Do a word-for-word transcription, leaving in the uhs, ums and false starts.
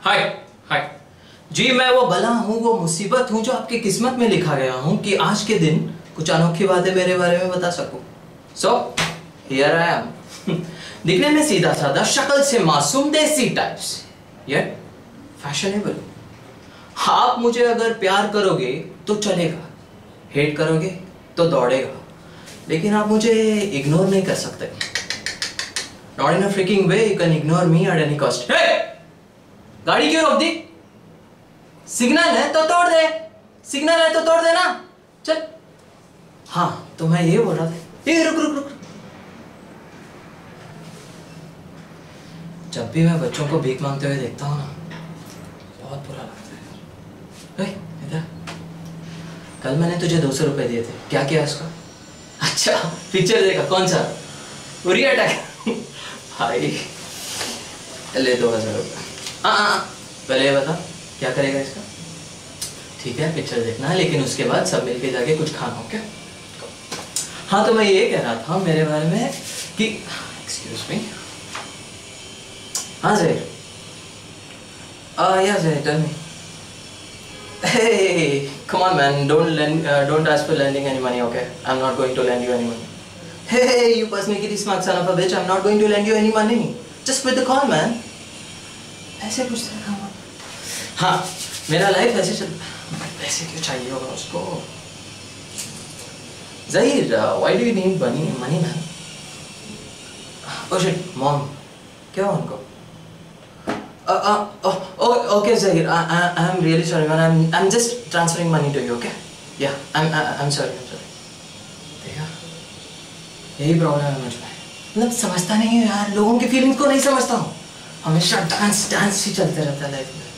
हाय हाय जी, मैं वो बला हूँ, वो मुसीबत हूँ जो आपकी किस्मत में लिखा गया हूँ कि आज के दिन कुछ अनोखी बातें मेरे बारे में बता सकूं। सो हियर आई एम, दिखने में सीधा साधा, शक्ल से मासूम, देसी टाइप्स, येट फैशनेबल। आप मुझे अगर प्यार करोगे तो चलेगा, हेट करोगे तो दौड़ेगा, लेकिन आप मुझे इग्नोर नहीं कर सकते। Not in a freaking way, you can ignore me at any cost. Hey! गाड़ी क्यों रोक दी? सिग्नल है तो तोड़ दे, सिग्नल है तो तोड़ दे ना, चल। हाँ, तो मैं ये बोल रहा था, ये रुक रुक रुक। जब भी मैं बच्चों को भीख मांगते हुए देखता हूँ ना, बहुत बुरा लगता है। इधर, कल मैंने तुझे दो सौ रुपए दिए थे, क्या किया उसका? अच्छा, पिक्चर देखा, कौन सा? उरी अटैक। भाई, ले दो हजार रुपये। हाँ हाँ, पहले ये बता, क्या करेगा इसका? ठीक है, पिक्चर देखना है, लेकिन उसके बाद सब मिलके जाके कुछ खाना हो क्या? हाँ, तो मैं ये कह रहा था मेरे बारे में कि, एक्सक्यूज मी, हाँ जय, या Jay, tell me. Hey, come on man, don't lend, uh, don't ask for lending any money, okay? I'm not going to lend you any money. Hey, you personally smart son of a bitch, I'm not going to lend you any money. Just quit the call, man. ऐसे कुछ देखा हुआ। हाँ, मेरा life ऐसे चलता है। ऐसे क्यों चाहिए होगा उसको? Zahir, uh, why do you need money, money man? Oh shit, mom, क्या हुआ उनको? Uh, uh, oh, oh, okay, Zahir. I, I, I'm really sorry, man. I'm, I'm just transferring money to you, okay? Yeah, I'm, I, I'm sorry, I'm sorry. देखा, यही problem है मुझ में। मतलब समझता नहीं है यार, लोगों की फीलिंग्स को नहीं समझता हूँ। हमेशा डांस, डांस ही चलते रहता है लाइफ में।